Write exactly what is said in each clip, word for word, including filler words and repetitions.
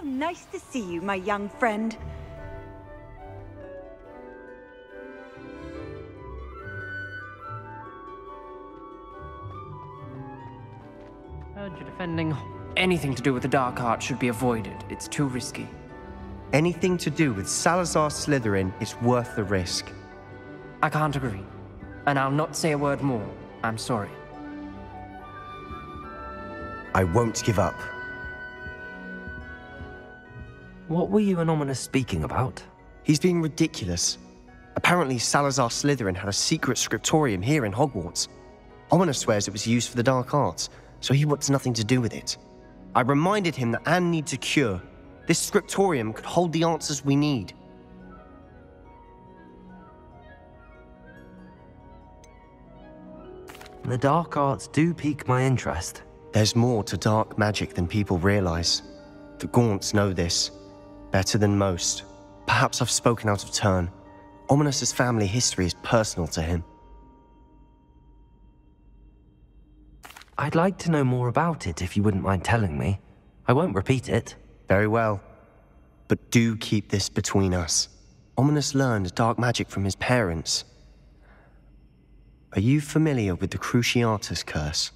Nice to see you, my young friend. Heard you're defending anything to do with the Dark Arts should be avoided. It's too risky. Anything to do with Salazar Slytherin is worth the risk. I can't agree. And I'll not say a word more. I'm sorry. I won't give up. What were you and Ominis speaking about? He's being ridiculous. Apparently Salazar Slytherin had a secret scriptorium here in Hogwarts. Ominis swears it was used for the Dark Arts, so he wants nothing to do with it. I reminded him that Anne needs a cure. This scriptorium could hold the answers we need. The Dark Arts do pique my interest. There's more to dark magic than people realize. The Gaunts know this better than most. Perhaps I've spoken out of turn. Ominis' family history is personal to him. I'd like to know more about it if you wouldn't mind telling me. I won't repeat it. Very well. But do keep this between us. Ominis learned dark magic from his parents. Are you familiar with the Cruciatus Curse?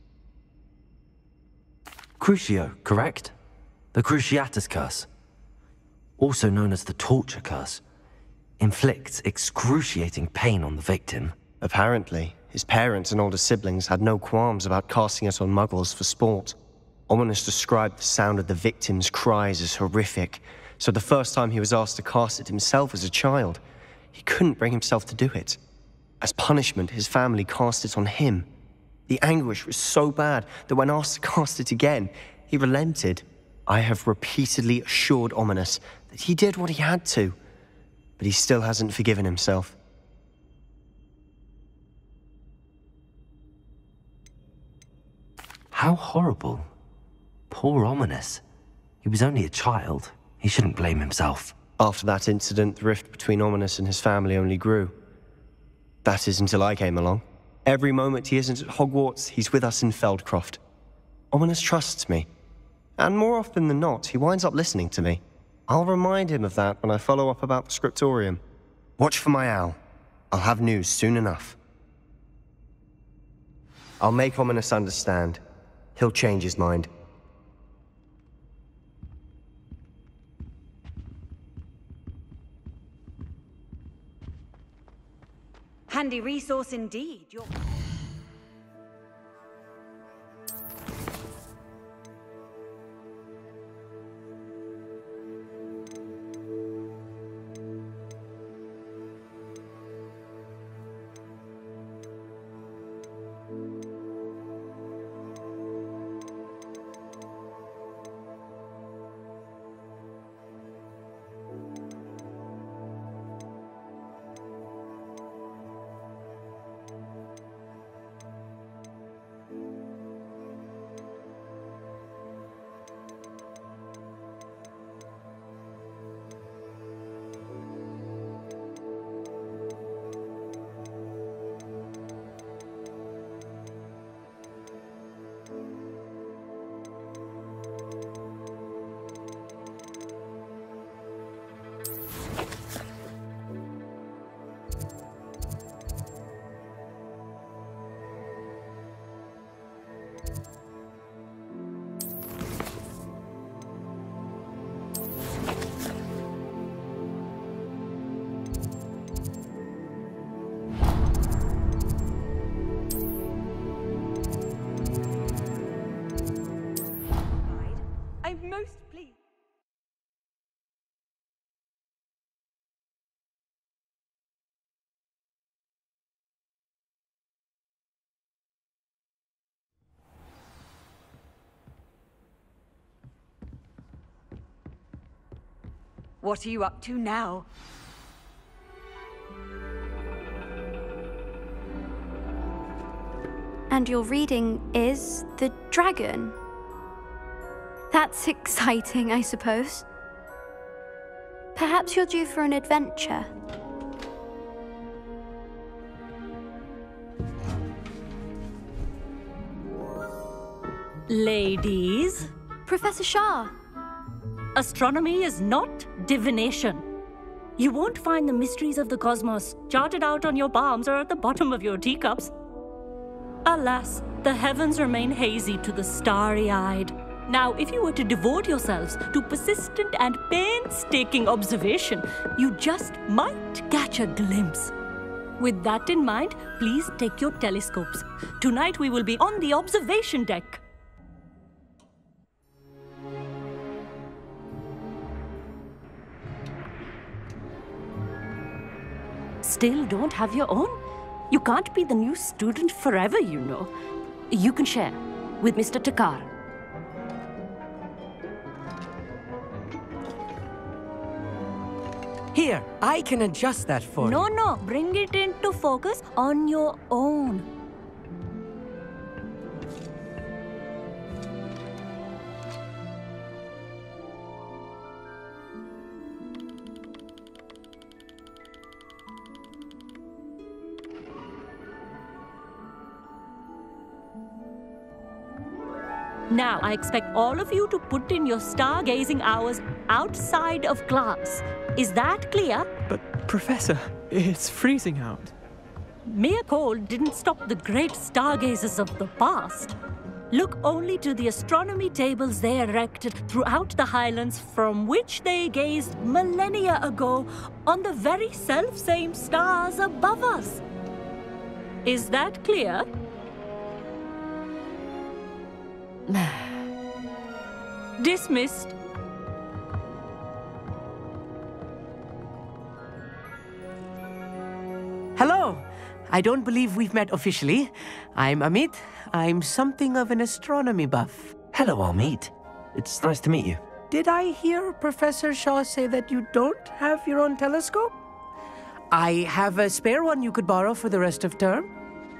Crucio, correct? The Cruciatus Curse. Also known as the Torture Curse. Inflicts excruciating pain on the victim. Apparently, his parents and older siblings had no qualms about casting it on muggles for sport. Ominis described the sound of the victim's cries as horrific, so the first time he was asked to cast it himself as a child, he couldn't bring himself to do it. As punishment, his family cast it on him. The anguish was so bad that when asked to cast it again, he relented. I have repeatedly assured Ominis that he did what he had to, but he still hasn't forgiven himself. How horrible. Poor Ominis. He was only a child. He shouldn't blame himself. After that incident, the rift between Ominis and his family only grew. That is until I came along. Every moment he isn't at Hogwarts, he's with us in Feldcroft. Ominis trusts me. And more often than not, he winds up listening to me. I'll remind him of that when I follow up about the scriptorium. Watch for my owl. I'll have news soon enough. I'll make Ominis understand. He'll change his mind. Handy resource indeed. You're... What are you up to now? And your reading is The Dragon. That's exciting, I suppose. Perhaps you're due for an adventure. Ladies? Professor Shah. Astronomy is not divination. You won't find the mysteries of the cosmos charted out on your palms or at the bottom of your teacups. Alas, the heavens remain hazy to the starry-eyed. Now, if you were to devote yourselves to persistent and painstaking observation, you just might catch a glimpse. With that in mind, please take your telescopes. Tonight we will be on the observation deck. Still don't have your own? You can't be the new student forever, you know. You can share with Mister Takar. Here, I can adjust that for No, you. no, bring it into focus on your own. Now, I expect all of you to put in your stargazing hours outside of class. Is that clear? But, Professor, it's freezing out. Mere cold didn't stop the great stargazers of the past. Look only to the astronomy tables they erected throughout the highlands from which they gazed millennia ago on the very self-same stars above us. Is that clear? Dismissed. Hello. I don't believe we've met officially. I'm Amit. I'm something of an astronomy buff. Hello, Amit. It's nice to meet you. Did I hear Professor Shaw say that you don't have your own telescope? I have a spare one you could borrow for the rest of term.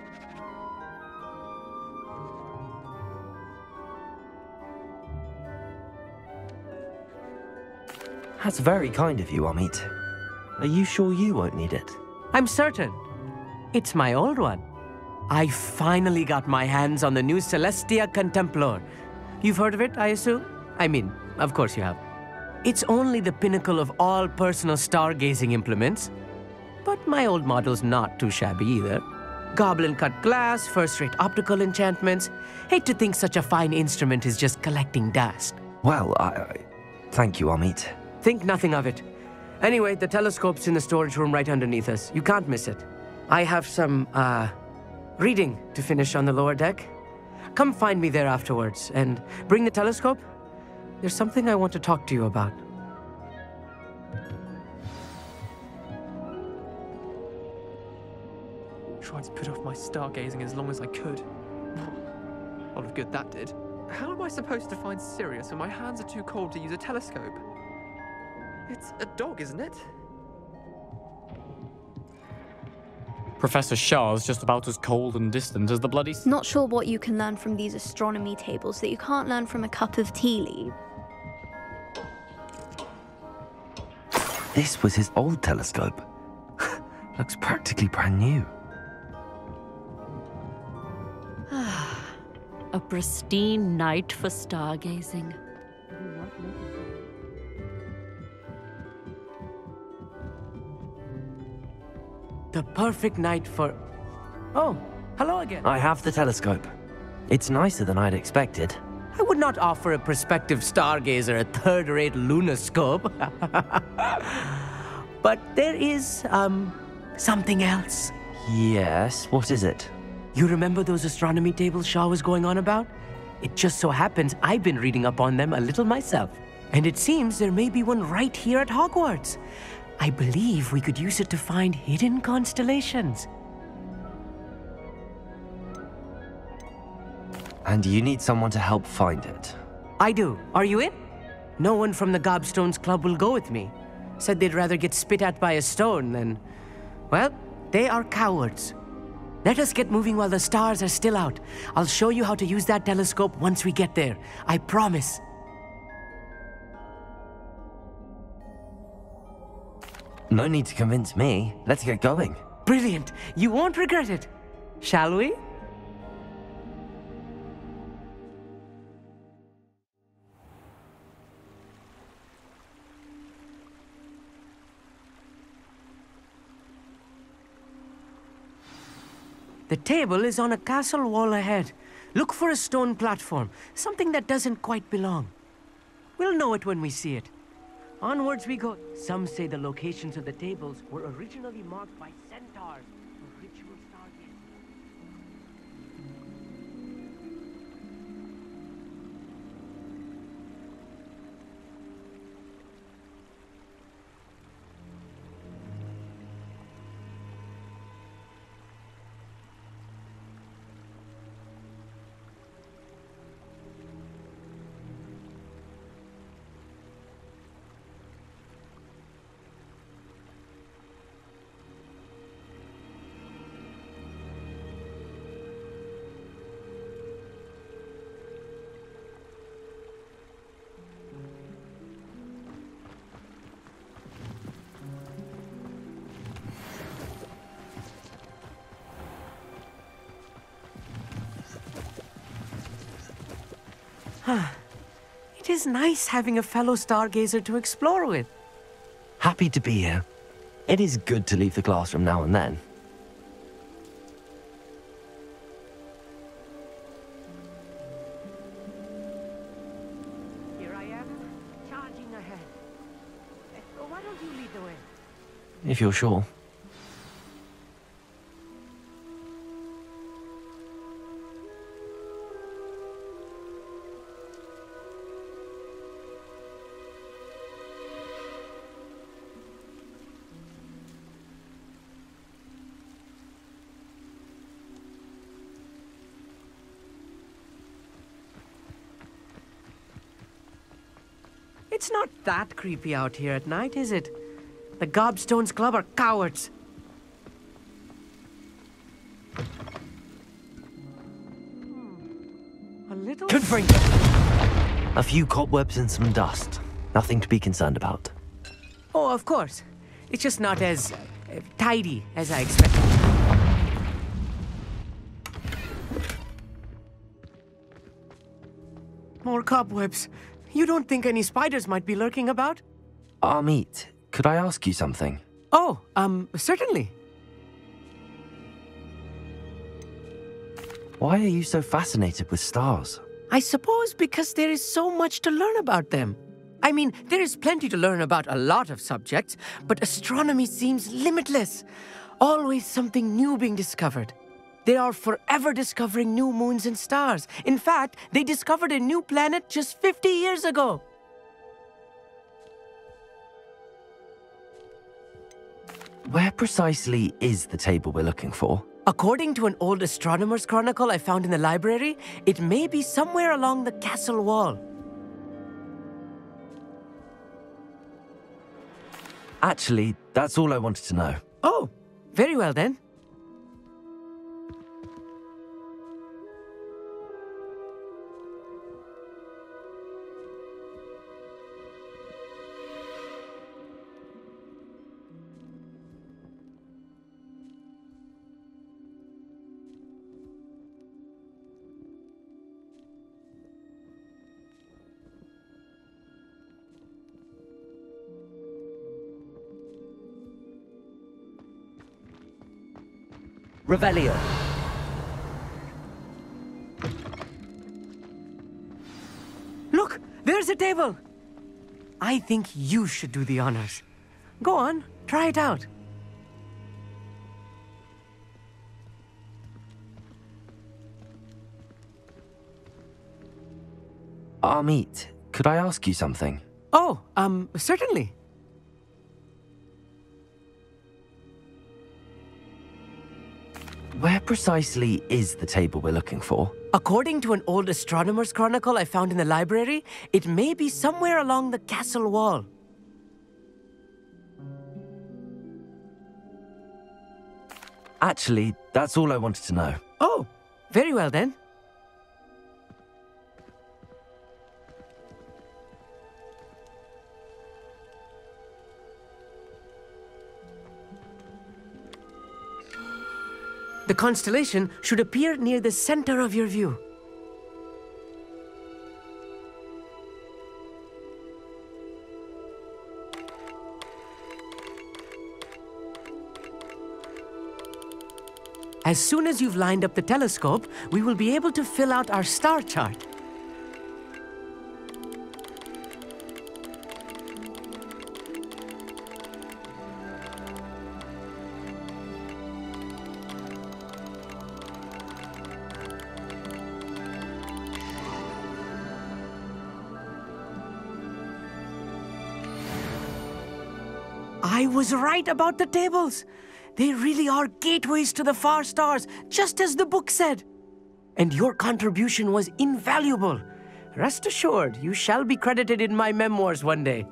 That's very kind of you, Amit. Are you sure you won't need it? I'm certain. It's my old one. I finally got my hands on the new Celestia Contemplor. You've heard of it, I assume? I mean, of course you have. It's only the pinnacle of all personal stargazing implements. But my old model's not too shabby either. Goblin-cut glass, first-rate optical enchantments. Hate to think such a fine instrument is just collecting dust. Well, I... I thank you, Amit. Think nothing of it. Anyway, the telescope's in the storage room right underneath us. You can't miss it. I have some, uh, reading to finish on the lower deck. Come find me there afterwards, and bring the telescope. There's something I want to talk to you about. Tried to put off my stargazing as long as I could. A lot of good that did. How am I supposed to find Sirius when my hands are too cold to use a telescope? It's a dog, isn't it? Professor Shah's just about as cold and distant as the bloody... Not sure what you can learn from these astronomy tables that you can't learn from a cup of tea leaf. This was his old telescope. Looks practically brand new. A pristine night for stargazing. The perfect night for... Oh, hello again. I have the telescope. It's nicer than I'd expected. I would not offer a prospective stargazer a third-rate lunoscope. But there is, um, something else. Yes, what is it? You remember those astronomy tables Shaw was going on about? It just so happens I've been reading up on them a little myself. And it seems there may be one right here at Hogwarts. I believe we could use it to find hidden constellations. And you need someone to help find it. I do. Are you in? No one from the Gobstones Club will go with me. Said they'd rather get spit at by a stone than... Well, they are cowards. Let us get moving while the stars are still out. I'll show you how to use that telescope once we get there. I promise. No need to convince me. Let's get going. Brilliant. You won't regret it. Shall we? The table is on a castle wall ahead. Look for a stone platform, something that doesn't quite belong. We'll know it when we see it. Onwards we go. Some say the locations of the tables were originally marked by centaurs for ritual stargazing. It is nice having a fellow stargazer to explore with. Happy to be here. It is good to leave the classroom now and then. Here I am, charging ahead. Uh, Why don't you lead the way? If you're sure. It's not that creepy out here at night, is it? The Gobstones Club are cowards. Hmm. A little... Could bring a few cobwebs and some dust. Nothing to be concerned about. Oh, of course. It's just not as uh, tidy as I expected. More cobwebs. You don't think any spiders might be lurking about? Amit, could I ask you something? Oh, um, certainly. Why are you so fascinated with stars? I suppose because there is so much to learn about them. I mean, there is plenty to learn about a lot of subjects, but astronomy seems limitless. Always something new being discovered. They are forever discovering new moons and stars. In fact, they discovered a new planet just fifty years ago. Where precisely is the table we're looking for? According to an old astronomer's chronicle I found in the library, it may be somewhere along the castle wall. Actually, that's all I wanted to know. Oh, very well then. Revelio. Look, there's a table. I think you should do the honors. Go on, try it out. Amit, could I ask you something? Oh, um, certainly. Where precisely is the table we're looking for? According to an old astronomer's chronicle I found in the library, it may be somewhere along the castle wall. Actually, that's all I wanted to know. Oh, very well then. The constellation should appear near the center of your view. As soon as you've lined up the telescope, we will be able to fill out our star chart. I was right about the tables. They really are gateways to the far stars, just as the book said. And your contribution was invaluable. Rest assured, you shall be credited in my memoirs one day.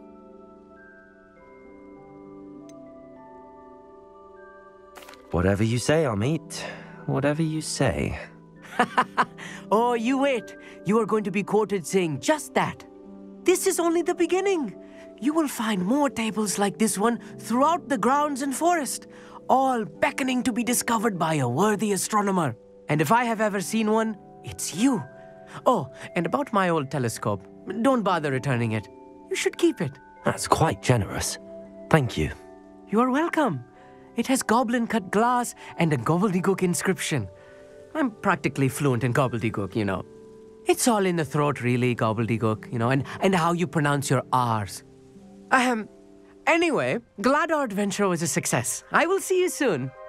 Whatever you say, Amit. Whatever you say. Oh, you wait. You are going to be quoted saying just that. This is only the beginning. You will find more tables like this one throughout the grounds and forest, all beckoning to be discovered by a worthy astronomer. And if I have ever seen one, it's you. Oh, and about my old telescope, don't bother returning it. You should keep it. That's quite generous. Thank you. You are welcome. It has goblin-cut glass and a gobbledygook inscription. I'm practically fluent in gobbledygook, you know. It's all in the throat, really, gobbledygook, you know, and, and how you pronounce your R's. Ahem. Anyway, glad our adventure was a success. I will see you soon.